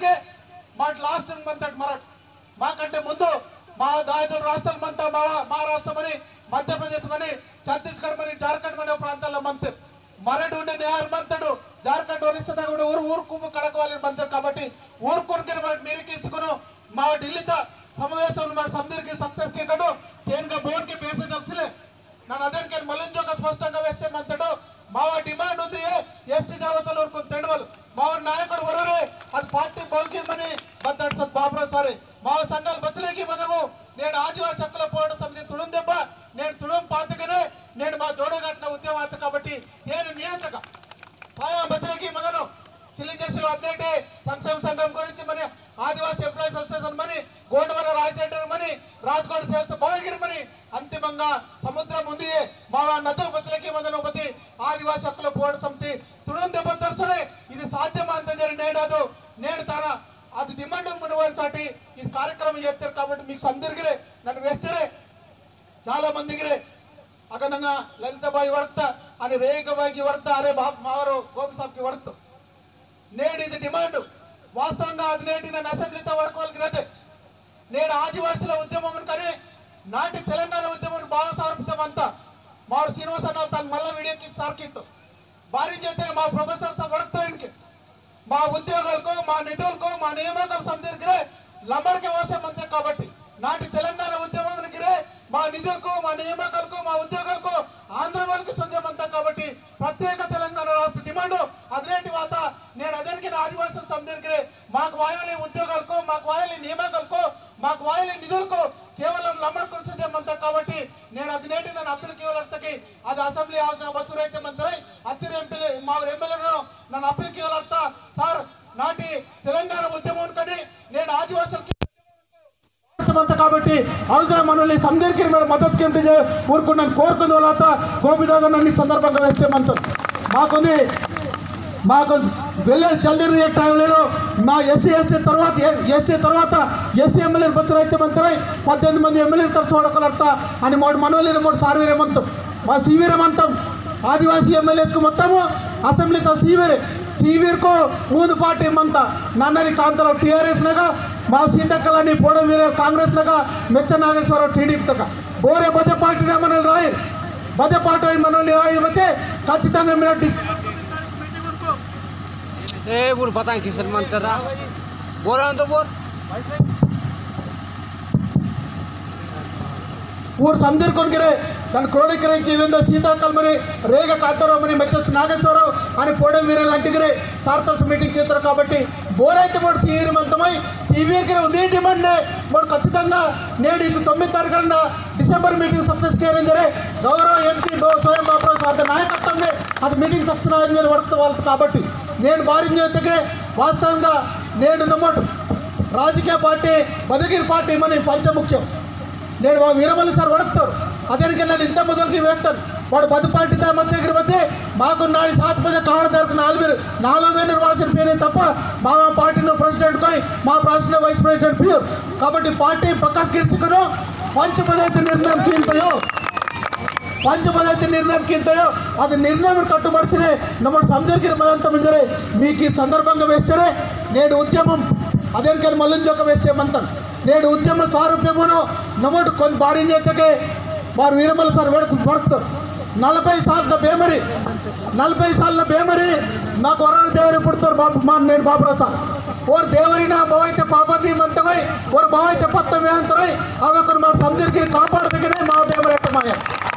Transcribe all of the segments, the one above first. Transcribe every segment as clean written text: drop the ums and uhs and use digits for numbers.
के last month मराठ माकंटे मुंदु మా దాయదుల రాష్ట్రాల మంతా మహారాష్ట్రమని మధ్యప్రదేశ్మని ఛత్తీస్గఢ్మని జార్ఖండ్మని ప్రాంతాల్లో మంత్రి మరటి ఉండే నేహాల్ మంత్రుడు జార్ఖండ్ ఒరిస్సా కూడా ఊరు కుమ్ము కడకవాలి మంత్రి కాబట్టి ఊరు కొరికి మీరికి ఇచ్చుకును మా ఢిల్లీతో సమావేశం మన సందరికి సక్సెస్ కి కడు దేనిగా బోర్డుకి మెసేజ్ వస్తలే ನಾನು ಅದಕ್ಕೆ ಮಲ್ಲಂಜೋಗ ಸ್ಪಷ್ಟಂగా వేస్తే మంత్రుడు మావ డిమాండ్ ఉంది ఎస్టీ జాబితాలో తెడవలు మావ నాయకుడు వరరే అది పార్టీ బౌకిమని బద్దడు బాబురావు సారి మావ సంఘాలు బతులేకి మనము నేను ఆదివాసీ హక్కుల పోరాట సమితి తుడుం దెబ్బ నేను తుడుం పాతకనే నేను మా జోడగట్టిన ఉద్యమాత కాబట్టి నేను నియంత్రక మావ బతులేకి మగను చిలింజేసులు అప్డేట్ సంక్షేమ సంఘం గురించి మరి ఆదివాసీ ఎంప్లాయీస్ అసోసియేషన్ మరి గోండవర రాజశేఖర్ మరి రాజ్కోట్ సేవస్థ భవగిరి మరి అంతిమంగా సముద్రం ఉంది మా నదుల బతులకి మొదలవుతుంది ఆదివాసీ హక్కుల పోరాట సమితి తుడుం దెబ్బ తరచునే ఇది సాధ్యమా ಅಂತ నేడు నేను తన అది డిమాండ్ మునవసాటి ఈ కార్యక్రమం చేస్తారు కాబట్టి మీకు సందర్గిరే నన్ను వేస్తరే చాలా మందికి అగనంగా లలితబాయి వర్త అని రేఖబాయికి వర్త అరే మావారు గోపి సాబ్కి వర్త నేడు ఇది డిమాండ్ వాస్తవంగా అది నేటి నన్ను అసెంబ్లీతో వరకోగలిగినదే నేను ఆదివాసుల ఉద్యమం కానీ నాటి తెలంగాణ ఉద్యమం బాగా సార్పుతామంతా మా శ్రీనివాస అన్న తను మళ్ళీ వీడియోకి సార్కిತ್ತು భారీ చేస్తే మా ప్రొఫెసర్స్ వడతాయికి మా ఉద్యోగాలకు మా నిధులకు మా నియామకాల సందర్భంగా లమ్మడికి అవసరం అంతే కాబట్టి నాటి తెలంగాణ ఉద్యమానికి మా నిధులకు మా నియామకాలకు మా ఉద్యోగాలకు ఆంధ్ర వాళ్ళకి సొంతం అంతా కాబట్టి ప్రత్యేక తెలంగాణ రాష్ట్ర డిమాండ్ అదేంటి వాత నేను అదరికి ఆదివాసుల సందర్భంగా మాకు వాయలే ఉద్యోగాలకు మాకు వాయలే నియామకాలకు మాకు వాయలే నిధులకు కేవలం లమ్మడికి సొంతం అంతా కాబట్టి నేను అదేంటి నన్ను అప్పీల్ కేవలకి అది అసెంబ్లీ అవసరం బతురైతే మంత్రి అచ్చిన ఎంపీ మా ఎమ్మెల్యేలను నన్ను అప్పీల్ కేవలస్తా సార్ నాటి తెలంగాణ ఉద్యమం కానీ నేను ఆదివాసులకి కాబట్టి అవసరం మనల్ని సందర్కి మద్దతు కింద ఊరుకున్నాను కోరుకున్న వాళ్ళ గోపిదాగా నన్ను సందర్భంగా వేస్తే మంత్రం మాకు వెళ్ళే చల్లని టైంలో మా ఎస్సీ తర్వాత ఎస్సీ ఎమ్మెల్యేలు బతులు అయితే మంత్రి 18 మంది ఎమ్మెల్యేలు కలిసి చూడగలట అని 3 మనోళ్ళు 3 సార్వీరమంతం మా సీవీరమంతం ఆదివాసీ ఎమ్మెల్యేస్కు మొత్తము అసెంబ్లీతో सीवीर को मूद पार्टी मंता नन्नरी कांतराव टीआरएस नगा मा सीतक्कलनी पोडम वीर कांग्रेस नगा मेच्च नागेश्वर टीडीपी तक बोरे बदे पार्टी मनल राय बदे पार्टी मनल राय मते खचितंगा मेरा ए बुर बताएं किसन मंतरा बोरा तो बोर ऊर समझर कोनगिरे దాని క్రోడీకరించి ఇవేందో సీతాకల్మని రేగ కాంతారావుని మెచ్చస్ నాగేశ్వరరావు అని పోడం వీరలు అంటిగిరే సార్తస్ మీటింగ్ చేస్తారు కాబట్టి బోరైతే మోడు సీవీరమంతమై సీవీర్కి ఉంది డిమాండ్ మోడు ఖచ్చితంగా నేడు ఇది 9 తారీఖున డిసెంబర్ మీటింగ్ సక్సెస్ చేయరంజరే గౌరవ ఎంపీ స్వయం బాబురావు సార్ నాయకత్వంలో అది మీటింగ్ సక్సెస్ అయ్యిందని వర్తవాలి కాబట్టి నేను భారించేందుకే వాస్తవంగా నేడు నమ్మడు రాజకీయ పార్టీ బదగిరి పార్టీ మన పంచముఖ్యం నేను వీరమల్లి సార్ వడతారు అదేనికి నేను ఇంత మొదలుకి వేస్తాను వాడు 10 పార్టీ మధ్య దగ్గర మధ్య మాకు 4-7 బజే కావడం దగ్గర 4 నిర్వాసన పేరే తప్ప మా పార్టీలో ప్రెసిడెంట్ కాయ్ మా ప్రెసిడెంట్ వైస్ ప్రెసిడెంట్ ప్యూర్ కాబట్టి పార్టీ పక్కకు కిర్చుకును పంచపదైతే నిర్ణయం కింతయో అది నిర్ణయం కట్టుబడిచినే నమ్మ సందర్కి మనంతా మిందరే మీకు ఈ సందర్భంగా వేస్తారే నేడు ఉద్యమం అదేనికి మల్లంజోక వేసేమంటాను నేడు ఉద్యమ సారూప్యమును నమోదు కొన్ని బాడీ చేతకే వారు వీరమల్లి సార్ పడుతారు 40 సార్ల బేమరి నాకు వరాలు దేవరి పుడతారు బాబు నేను బాబురావు సార్ और देवरी ना बावैते पापति मंतमय और बावैते पत्तमे अंतरय अवकर मार समझर कापाडदगने मा बेमरेटमाय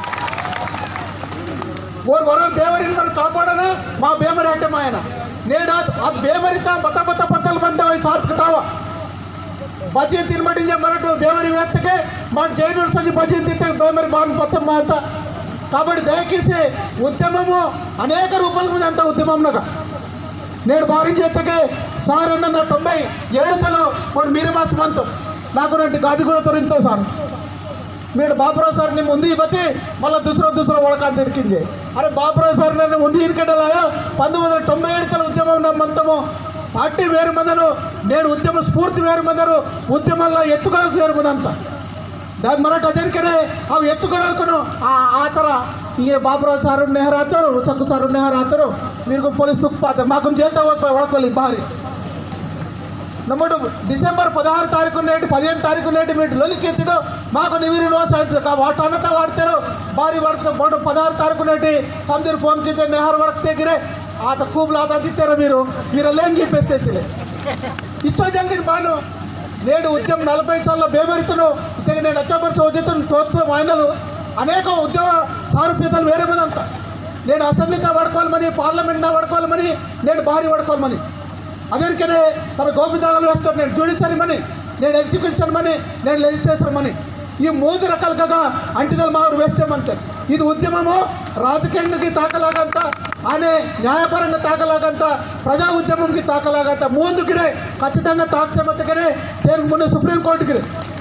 और वर देवरी मन कापाडना मा बेमरेटमायन नेडा अद बेमरिता बत बत पत्तल बंदवय सार्थकताव बजी तिनमडिंजे मरटो देवरी व्यक्तके मा जैनुल संजी बजी तिते बेमरि बान पत्तम माता కాబట్టి దయచేసి ఉద్యమము అనేక రూపాయల మీద అంత ఉద్యమంనగా నేను భావించేందుకే సార్ అన్న 97లో ఇప్పుడు మీరే మాస్ మంత్ నాకు రెండు గాడి కూడా తొరింతో సార్ మీరు బాబురావు సార్ ని ముందు ఇబతే మళ్ళీ दूसरा వడకాట దొరికింది అరే బాబురావు సార్ నన్ను ముందు ఇరికడలాయో 1997 ఉద్యమం నమ్మంతము పార్టీ వేరు మందను నేను ఉద్యమ స్ఫూర్తి వేరు మందరు ఉద్యమంలో ఎత్తుకోవడం వేరు మందంతా दाद मराठा देरकने अब एत्तुकोडलकुनु आ तर ये बाबुराव सार नेहरातरो चक्कु सार नेहरातरो मीरु पुलिस तुक्पात माकु जेल्ता वळकोली बारी నమ్మడు డిసెంబర్ 16 తారీఖు నేటి 15 తారీఖు నేటి మీరు లొలికెత్తిడు మాకు నివిరిలో వాటి అన్నత వాడతారు భారీ వాడుతారు 16 తారీఖు నేటి సందీర్ ఫోన్ కింద నెహర్ వరకు తెగిరే ఆత खूब लाता दित्ताరు మీరు లేని చెప్పేసేసిలే ఇచ్చో జరిగింది బాను నేడు ఉద్యమం 40 సార్లు బేబెరుతును ఇక నేను అచ్చబర్ సౌజతులు తోత్వ వాయినలు అనేక ఉద్యమ సారూప్యతలు వేరే మీదంతా నేను అసెంబ్లీతో వాడుకోవాలని పార్లమెంట్నా వాడుకోవాలని నేను భారీ వాడుకోవాలని ಅದಕ್ಕೆ ತನ್ನ గోపిదాలు వేస్తారు నేను జ్యుడిషియరీ మని నేను ఎగ్జిక్యూషన్ మని నేను లెజిస్లేచర్ మని ఈ 3 రకాలుగా అంటిదల్ మారు వేస్తామంటారు ఇది ఉద్యమము రాజకీయానికి తాకలాగంత అనే న్యాయపరంగా తాకలాగంత ప్రజా ఉద్యమంకి తాకలాగంత ముందుకిరే ఖచ్చితంగా తాక్షమతకిరే దేనికి ముందు సుప్రీంకోర్టుకి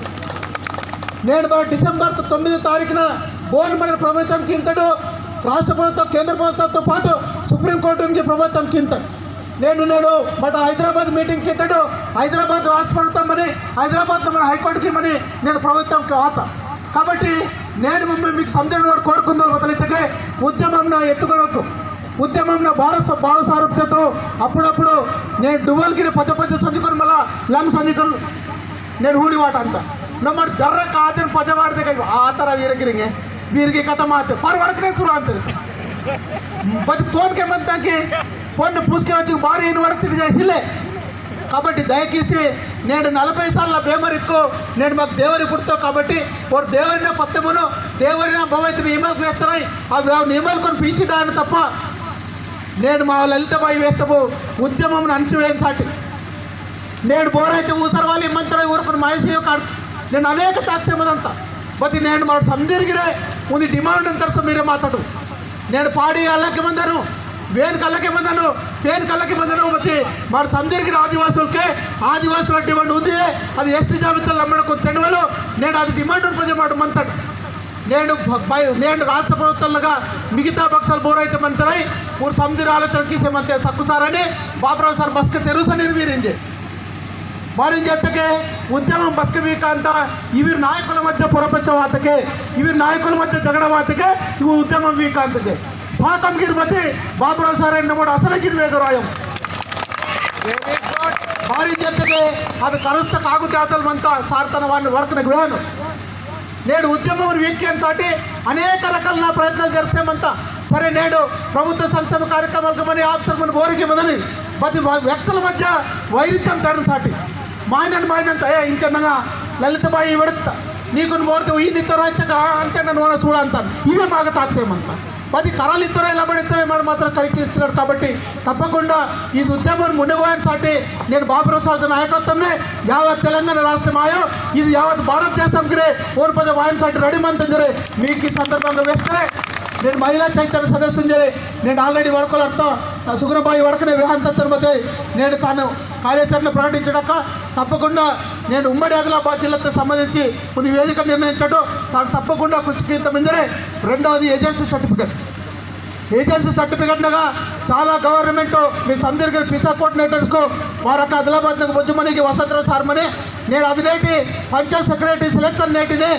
నేను డిసెంబర్ 9 తారీఖున గవర్నమెంట్ ప్రభుత్వంకి ఇంతడు రాష్ట్ర ప్రభుత్వం కేంద్ర ప్రభుత్వంతో పాటు సుప్రీంకోర్టుకి ప్రభుత్వంకి ఇంతడు నేను బట్ హైదరాబాద్ మీటింగ్కి ఇంతడు హైదరాబాద్ రాష్ట్ర ప్రభుత్వమని హైదరాబాద్ మన హైకోర్టుకి మని నేను ప్రభుత్వంకి వాత కాబట్టి నేను మిమ్మల్ని మీకు సందేహం కోరుకుందో వదిలితే ఉద్యమంలో ఎత్తుకోవచ్చు ఉద్యమంలో భావ సారూప్యతో అప్పుడప్పుడు నేను డువల్గిరి పచ్చ సంచుకొని మళ్ళీ లంగ్ సంచుకొని నేను ఊడివాట అంట ನಮ್ಮ ಜರ್ರ ಕಾದಿನ ಪಜವಾಡ್ದೆ ಆ ಥರ ವೀರಗಿರಿಗೆ ವೀರಿಗೆ ಕಥ ಮಾತು ಫಾರ್ ಹೊಡ್ಕನೆ ಶುರು ಅಂತಾರೆ ಬಟ್ ಫೋನ್ಗೆ ಬಂದಾಕಿ ಫೋನ್ పూసుకే వచ్చి భారీ అయిన వరకు తెలియజేసిలే కాబట్టి దయచేసి నేను 40 సార్ల బేమరిక్కు నేను మాకు దేవరి పుడతావు కాబట్టి ఒక దేవరిన పత్తమును దేవరిన భవైతే నియమాలు వేస్తున్నాయి అవి నియమాలు కొని పీసిదాన్ని తప్ప నేను మా లలితబాయి వేస్తాము ఉద్యమం అణచివేయసాటి నేను బోరైతే ఊసరవాలి మంత్రి ఊరుకుని మహేష్ కాడు నేను అనేక సాక్ష్యమంతా బట్ నేను మన సందీర్గిరే ఉంది డిమాండ్ అంతా మీరే మాట్లాడు నేను పాడి అల్లకి ಬಂದರು వేన్ కళ్ళకి ಬಂದను పేన్ కళ్ళకి ಬಂದను ಮತ್ತೆ మన సందీర్గిరి ఆదివాసుల డిమాండ్ ఉంది అది ఎస్టీ జాబితాలో అమ్మడకు తెడవలు నేను అది డిమాండ్ ప్రజమాట మంతాడు నేను రాష్ట్ర ప్రభుత్వంలో మిగతా పక్షాలు బోరైతే మంత్రాయి ఊరు సందీర్ ఆలోచన గీసేమంతే సక్కుసారని బాబురావు సార్ బస్కి తెరుసని నిర్వీరించే వారిని చేతకే ఉద్యమం బస్కవీక ಅಂತ ఇవి నాయకుల మధ్య పొరపచ్చవాతకే ఇవి నాయకుల మధ్య జగడవాతకే ఇవి ఉద్యమం వీక ಅಂತದೆ సాకంగిరి మధ్య బాబురావు సార్ ఎన్నమూడు అసలగిరి వేగరాయం వారి చేతకే అది కరుస్త కాగు జాతలమంత సార్తన వాడిని వరకునకు వేను నేడు ఉద్యమం వీక్యంసాటి అనేక రకాల ప్రయత్నాలు జరిసామంతా సరే నేడు ప్రభుత్వ సంక్షేమ కార్యక్రమాలకు మని ఆఫీసర్ మన బోరికి మొదలు ప్రతి వ్యక్తుల మధ్య వైరుధ్యం తరుసాటి మాయనంత ఇంకన్నా లలితబాయి విడతా నీకు మోర్ತು ಈ ನಿತ್ತರ అంటే నన్ను చూడంతాను ఇవే మాకు తాక్షేమంత 10 కరాలు ఇద్దరు ఎలా పడితే మనం మాత్రం కైకిస్తున్నాడు కాబట్టి తప్పకుండా ఈ ఉద్యమం ముందుకోవడానికి నేను బాబురావు సార్ నాయకత్వంలో యావత్ తెలంగాణ రాష్ట్రమాయో ఇది యావత్ భారతదేశంకి ఓన్ పద వాయిన్సాటి రెడీ మంత్రి మీకు ఈ సందర్భంగా వేస్తే నేను మహిళా చైతన్య సదస్సు నేను ఆల్రెడీ వరకులతో సుగుణబాయి వరకునే విహాంతంతో మధ్య నేను తాను కార్యాచరణ ప్రకటించడాక తప్పకుండా నేను ఉమ్మడి ఆదిలాబాద్ జిల్లాతో సంబంధించి కొన్ని వేదిక నిర్ణయించడం తాను తప్పకుండా కృషికింతమందిరే రెండవది ఏజెన్సీ సర్టిఫికెట్లుగా చాలా గవర్నమెంట్ మీ సందీర్ఘ పిసా కోఆర్డినేటర్స్కు వారొక ఆదిలాబాద్ బొజ్జుమణికి వసంతరావు సార్ మని నేను అది నేటి పంచాయత్ సెక్రటరీ సెలక్షన్ నేటిని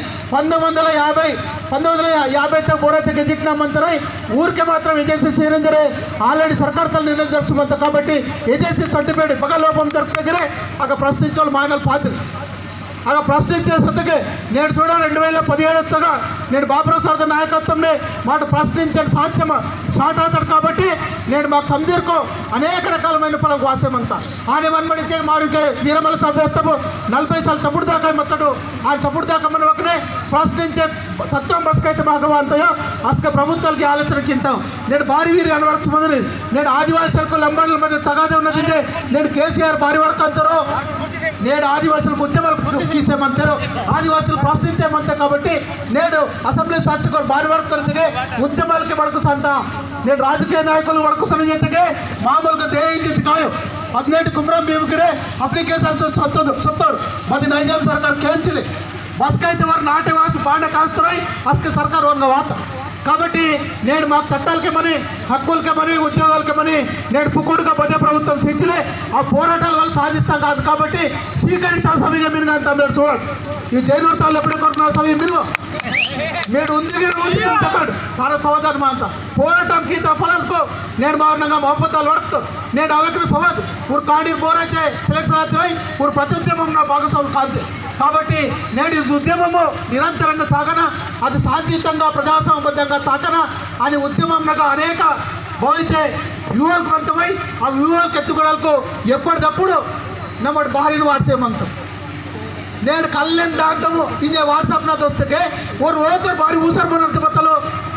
1950 బోరైతే గెజిట్నా మంత్రై ఊరికే మాత్రం ఏజెన్సీ సేరిందరే ఆల్రెడీ సర్కార్ తల నిర్ణయం జరుపుకుంది కాబట్టి ఏజెన్సీ సర్టిఫికేట్ పగలోపం జరుపుతగరే అక్కడ ప్రశ్నించాలి మాయనల్ పాత్ర అలా ప్రశ్నించే సత్తుకే నేను చూడ 2017 నేను బాబురావు సార్ నాయకత్వంలో మాట ప్రశ్నించే సాధ్యం స్టార్ట్ అవుతాడు కాబట్టి నేను మాకు సందీర్కు అనేక రకాలమైన పనులకు వాసేమంతా ఆయన మన్మడితే మారుకే వీరమల సభ్యత్వము 40 సార్లు చప్పుడు దాకా మొత్తడు ఆ చప్పుడు దాకా మన ఒకనే ప్రశ్నించే తత్వం బస్కైతే భాగవంతయో అసలు ప్రభుత్వాలకి ఆలోచనకింతాం నేను భారీ వీరి అనవలసి నేను ఆదివాసులకు లంబాడుల మధ్య తగాదే ఉన్నది నేను కేసీఆర్ భారీ వరకు అంటారు నేను ఆదివాసులకు ఉద్యమాలు తీసేమంటారు ఆదివాసులు ప్రశ్నించేమంటారు కాబట్టి నేను అసెంబ్లీ సాక్షిగా భారీ వరకు కలిసిగే ఉద్యమాలకి వరకు సంతా నేను రాజకీయ నాయకులు వరకు సరి చేతకే మామూలుగా దేయించి కాదు 18 కుమ్రం భీమకిరే అప్లికేషన్స్ సత్తోరు 10 నైజాం సర్కార్ కేంచిలే బస్కైతే వారు నాట్యవాసి బాండ కాస్తున్నాయి అసలు సర్కార్ వంగ వాత కాబట్టి నేను మాకు చట్టాలకి మని హక్కులకి మని ఉద్యోగాలకి మని నేను పుక్కుడుగా మధ్య ప్రభుత్వం శిక్షలే ఆ పోరాటాల వల్ల సాధిస్తాం కాదు కాబట్టి స్వీకరించాల సమయంగా మీరు అంటాం మీరు చూడండి ఈ జైలు తాళ్ళు ఎప్పుడు కొడుతున్న సమయం మీరు ఉంది చెప్పాడు చాలా సమాధానం అంతా పోరాటంకి తప్పలకు నేను మారణంగా మహపత్తాలు పడుతూ నేను అవకి సవాదు ఊరు కాడి బోరైతే సెలక్షన్ అవుతున్నాయి ఇప్పుడు ప్రతి ఉద్యమంలో భాగస్వామి కాదు. కాబట్టి నేడు ఈ ఉద్యమము నిరంతరంగా సాగన, అది శాంతియుతంగా ప్రజాస్వామ్యబద్ధంగా తాకన అని ఉద్యమంగా అనేక భావితే వ్యూహవంతమై ఆ వ్యూహకు ఎత్తుకోవడానికి ఎప్పటికప్పుడు నమ్మడు భార్యను వాట్సేమంటాం. నేను కళ్యాణ్ దాంతము ఇదే వాట్సాప్ నా దోస్తకే ఓ రోజు భారీ ఊసర్బోనంత మొత్తలో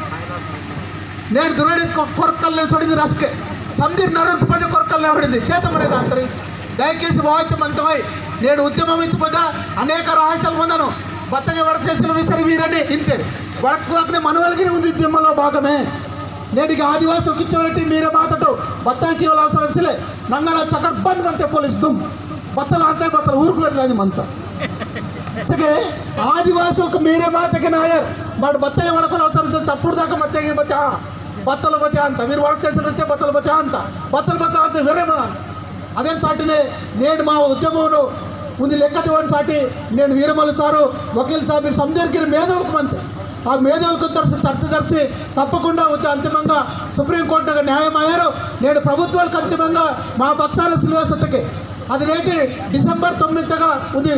నేను దురడి కొరకల్ని చొడింది రస్కే సందీప్ నరంత పది కొరకల్ని పడింది చేతమనేది అందరి దయచేసి వాయిద్యమంతమై నేను ఉద్యమం ఇచ్చిపోగా అనేక రహస్యాలు పొందాను. బత్తగా వడక చేసిన విసరి వీరని ఇంతే వడకనే మనవలకి ఉంది ఉద్యమంలో భాగమే. నేటికి ఆదివాసి కిచ్చోటి మీరే మాతటు బత్తాకి అవసరం వచ్చలే నంగళ చక్కర్ బంద్ అంతే పోలీస్ దుమ్ బత్తలు అంటే బత్తలు ఊరుకు వెళ్ళలేదు మంత అందుకే ఆదివాసి ఒక మీరే మాతకి నాయర్ వాడు బత్తయ్య వడకలు అవసరం తప్పుడు దాకా మత్తయ్య బచ్చా బత్తలు బచ్చా అంట మీరు వడక చేసిన వస్తే బత్తలు బచ్చా అంట బత్తలు బచ్చా అంతే వేరే అదేం సాటినే నేను మా ఉద్యమంలో ఉంది లెక్క చూడండి సాటి నేను వీరమల్లి సారు వకీల్ సార్ మీరు సందేర్కి మేధోకు మంత్రి ఆ మేధోలకు చర్చ తప్పకుండా వచ్చి అంతిమంగా సుప్రీంకోర్టుగా న్యాయం అయ్యారు. నేడు ప్రభుత్వాలకు అంతిమంగా మా పక్షాల సిల్వసతకి అది నేటి డిసెంబర్ 9గా ఉంది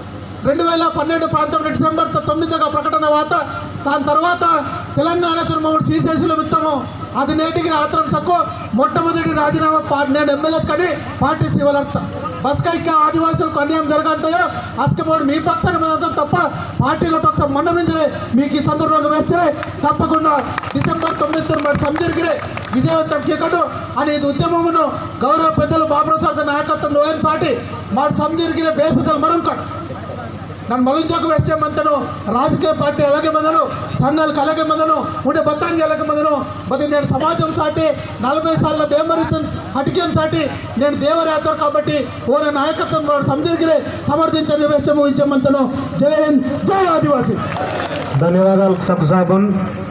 2012 ప్రాంతంలో డిసెంబర్ 9గా ప్రకటన దాని తర్వాత తెలంగాణ మమ్మల్ని తీసేసిన మిత్తము అది నేటికి ఆత్రం సక్కు మొట్టమొదటి రాజీనామా నేను ఎమ్మెల్యే కానీ పార్టీ ఇవ్వాలంట బస్కైకి ఆదివాసులకు అన్యాయం జరగంటాయో అస్కమోడు మీ పక్షాన్ని మీద తప్ప పార్టీల పక్షం మొన్న మీద మీకు ఈ సందర్భంగా వేస్తే తప్పకుండా డిసెంబర్ 9 సందర్గిరే విజయవంతం చేయకడు అని ఇది ఉద్యమమును గౌరవ పెద్దలు బాబుప్రసాద్ నాయకత్వంలో సాటి మా సందర్గిరే బేసికల్ మరొకడు ನಾನು ಮಗಂಜೋಗ ವೆಚ್ಚ ಮಂತನು ರಾಜಕೀಯ ಪಾರ್ಟಿ అలాగే మందను సంఘాలకు అలాగే మందను ఉండే బత్తాంగి అలాగే మందను మరి నేను సమాజం సాటి 40 సార్ల బేమరితం హటికేం సాటి నేను దేవరాతో కాబట్టి ఓన నాయకత్వం సందర్గిరే సమర్థించే వెచ్చ ముగించే మంతను జై హింద్ జై ఆదివాసి. ధన్యవాదాలు సబ్ సాబన్.